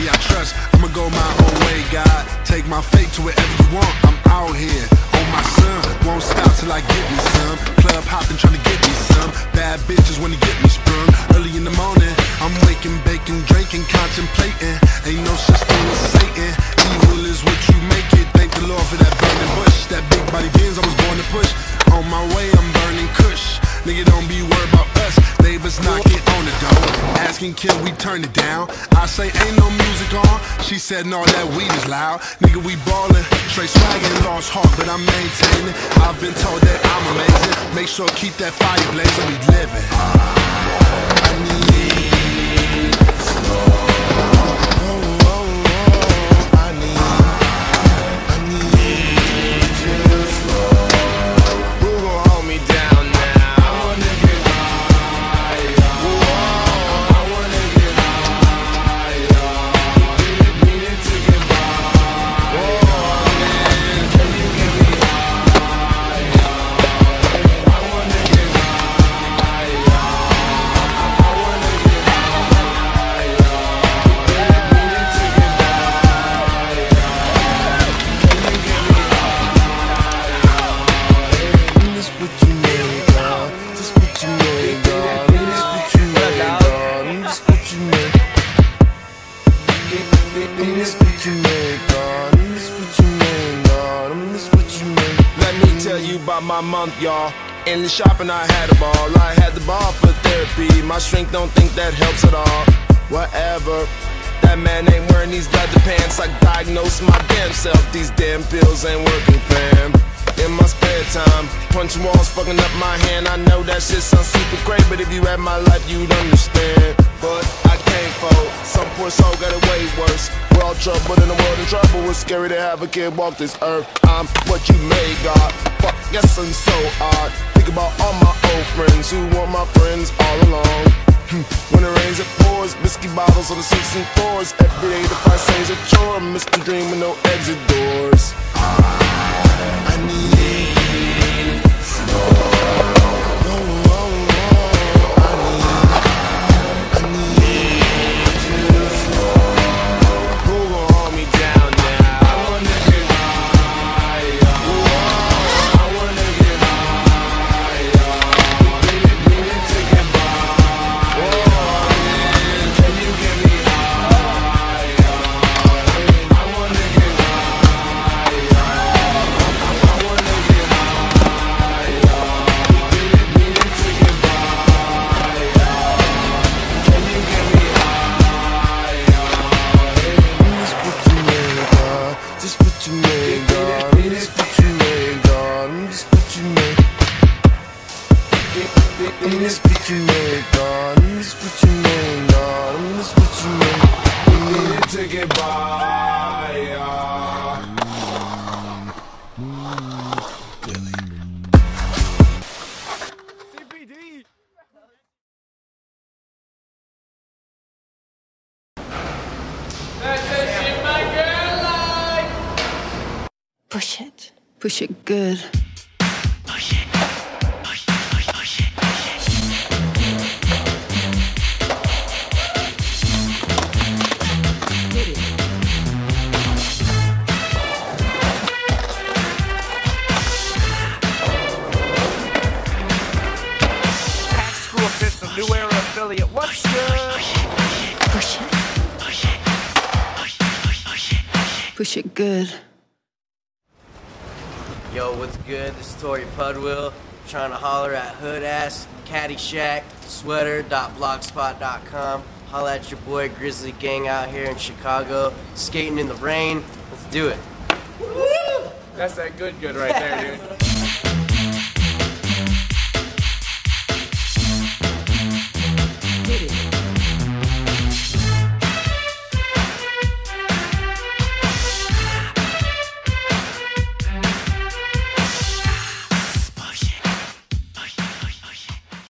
family I trust. I'ma go my own way, God. Take my fate to wherever you want. I'm out here on my son. Won't stop till I get me some. Club hopping, trying to get me some. Bad bitches when they get me sprung. Early in the morning, I'm waking, baking, drinking, contemplating. Ain't no such thing as Satan. Evil is what you make it. Thank the Lord for that burning bush. That big body Benz I was born to push. On my way, I'm burning kush. Nigga, don't be worried about us. Neighbors knocking on the door, asking can we turn it down. I say ain't no music on. She said no, that weed is loud. Nigga, we ballin', straight swaggin', lost heart, but I'm maintaining. I've been told that I'm amazing. Make sure keep that fire blazing. We living. I need slow. Y'all, in the shopping I had a ball. I had the ball for therapy. My strength don't think that helps at all. Whatever. That man ain't wearing these leather pants. I diagnosed my damn self. These damn pills ain't working, fam. In my spare time, punching walls, fucking up my hand. I know that shit sounds super great, but if you had my life, you'd understand. But I can't fold. Some poor soul got it way worse. We're all trouble in the world in trouble. It's scary to have a kid walk this earth. I'm what you made, God. Fuck, yes, I'm so odd. Think about all my old friends who want my friends all along. When it rains, it pours. Whiskey bottles on the 6 and 4s. Every day the price is a chore. Mr. Dream with no exit doors. I need slow. Push it. Push it good. Push it. Push it. Push it. Push it. Hit it. HACSS School System, New Era affiliate. What's good? Push it. Push it. Push it. Push it. Push it good. Yo, what's good? This is Torey Pudwill. Trying to holler at Hoodass, Caddyshack, sweater.blogspot.com. Holla at your boy Grizzly gang out here in Chicago, skating in the rain. Let's do it. That's that good right there, dude.